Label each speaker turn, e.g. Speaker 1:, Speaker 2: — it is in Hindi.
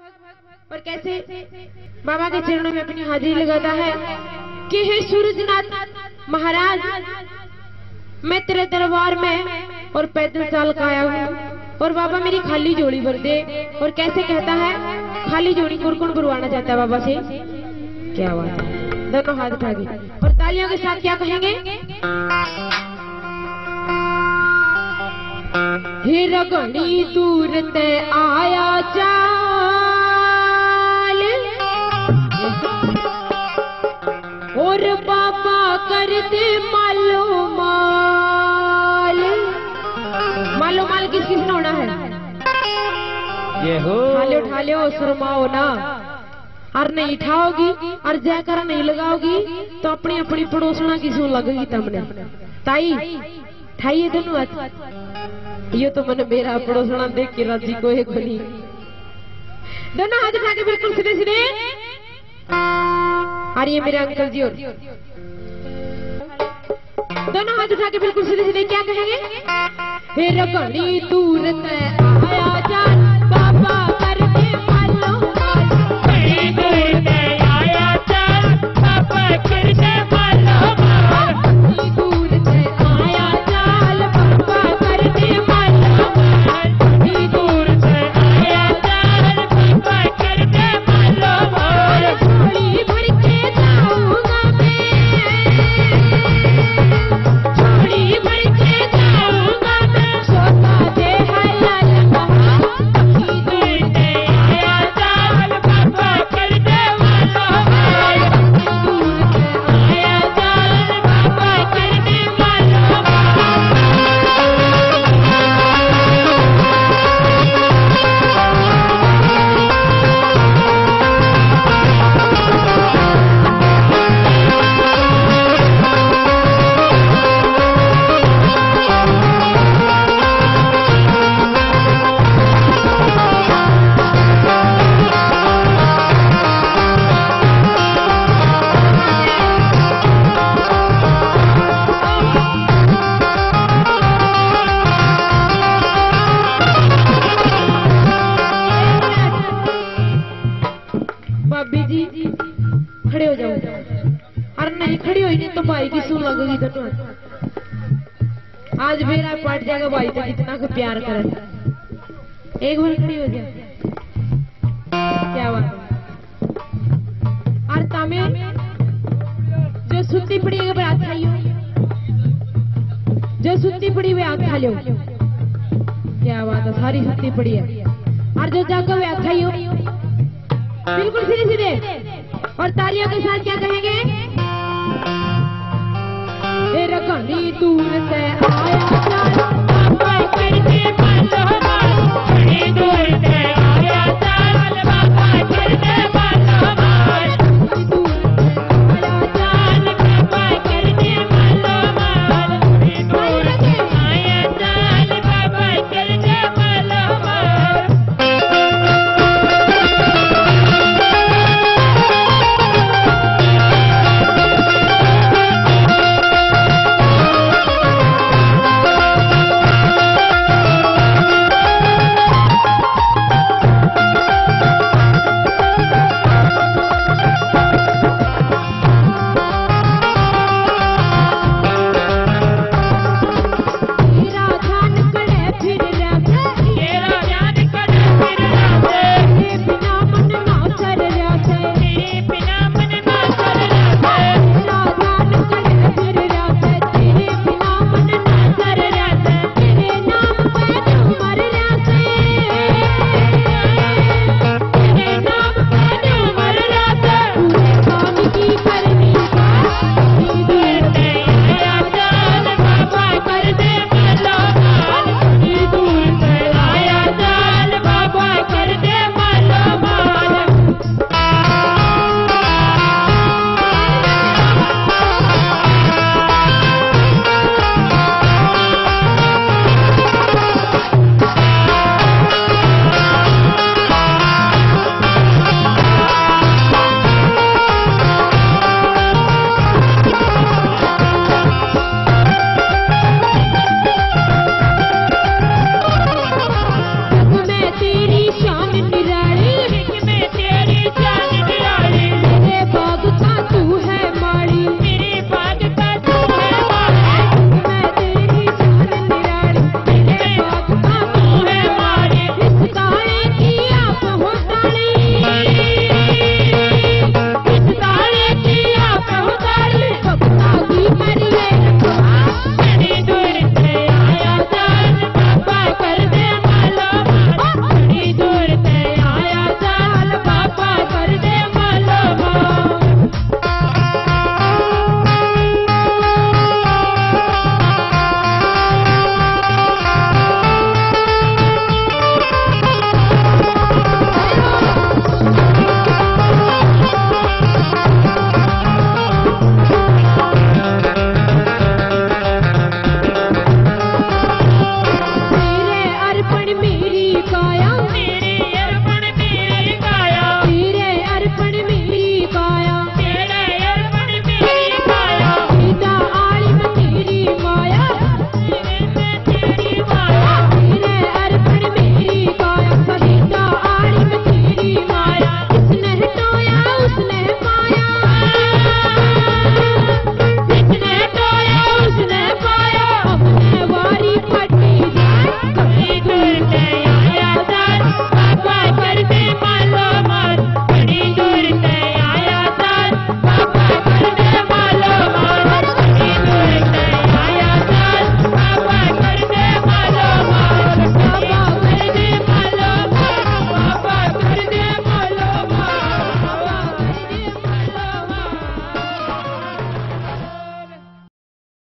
Speaker 1: और कैसे बाबा के चरणों में अपनी हाजिरी लगाता है कि हे सूरजनाथ महाराज, मैं तेरे दरबार में और पैदल चाल का आया हूँ और बाबा मेरी खाली जोड़ी भर दे। और कैसे कहता है, खाली जोड़ी कौन भरवाना चाहता है बाबा से? क्या बात है, दोनों हाथ उठा के और तालियों के साथ क्या कहेंगे? हे रगड़ी दूर ते आया चाल और बाबा करते मालो माल। मालो माल किस किस ने होना है?
Speaker 2: ये हो
Speaker 1: उठा लियो शर्माओ ना। और नहीं उठाओगी और जयकारा नहीं लगाओगी तो अपनी अपनी पड़ोसना की सुन लगेगी तुमने। ताई ठाइए दोनों हाथ। ये तो मैंने मेरा पड़ोसना देख के राजी को एक बनी। दोनों हाथ उठा के बिल्कुल सीधे सीधे। और ये मेरे अंकल जी, और दोनों हाथ उठा के बिल्कुल सीधे सीधे क्या कहेंगे? हे रगड़ी दूर ते आया जान बाबा करते मालो माल।
Speaker 2: बड़ी दूर ते आया चाल बाबा करते मालो माल।
Speaker 1: बड़ी दूर ते आया चाल बाबा करते मालो माल।
Speaker 2: बड़ी दूर ते आया चाल बाबा करते मालो माल।
Speaker 1: झोली भर के जाऊंगा मैं, झोली भर के जाऊंगा मैं, सोता दे है लाल बहार। बड़ी दूर ते
Speaker 2: आया चाल बाबा करते मालो माल।
Speaker 1: दूर ते
Speaker 2: आया चाल बाबा करते मालो माल।
Speaker 1: भाभी जी खड़े हो जाओ। अरे नहीं खड़ी हुई नहीं तो भाई की सुन लगेगी दोनों। आज मेरा पाट जाएगा भाई तो कितना को प्यार करे। एक बार खड़ी हो जा। क्या बात है? और तमें जो सुत्ती पड़ी है हाथ खाइयो, जो सुत्ती पड़ी हुई हाथ खा लो। क्या बात है, सारी सुत्ती पड़ी है। और जो जागा हुए हाथ खाइयो बिल्कुल सीधे सीधे। और तालियों के साथ क्या कहेंगे? हे रगड़ी दूर से आया चाल बाबा करते